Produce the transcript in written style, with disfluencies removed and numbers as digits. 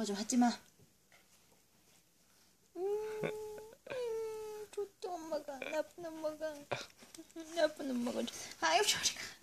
엄마 좀 하지 마. 좋다 엄마가. 나쁜 엄마가. 나쁜 엄마가. 아유 저리 가.